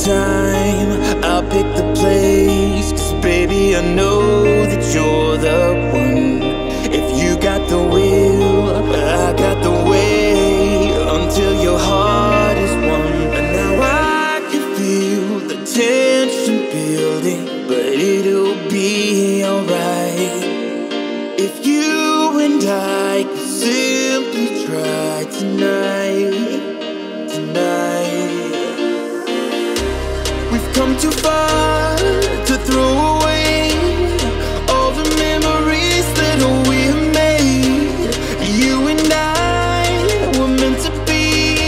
time, I'll pick the place. 'Cause baby, I know that you're the one. If you got the will, I got the way. Until your heart is won. And now I can feel the tension building, but it'll be alright if you and I could simply try tonight. We've come too far to throw away all the memories that we have made. You and I were meant to be,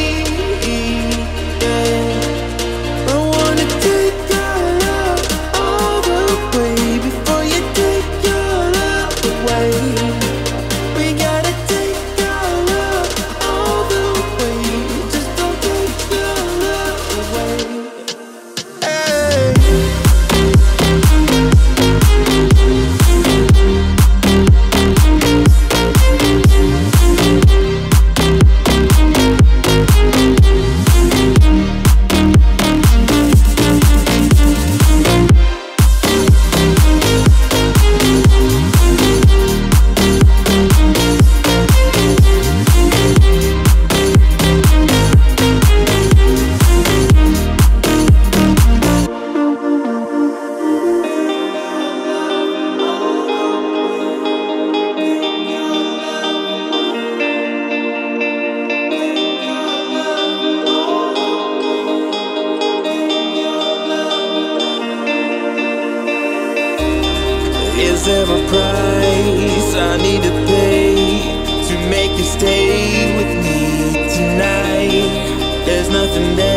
yeah. I wanna take your love all the way before you take your love away. We gotta take your love all the way. Just don't take your love away. Is there a price I need to pay to make you stay with me tonight? There's nothing there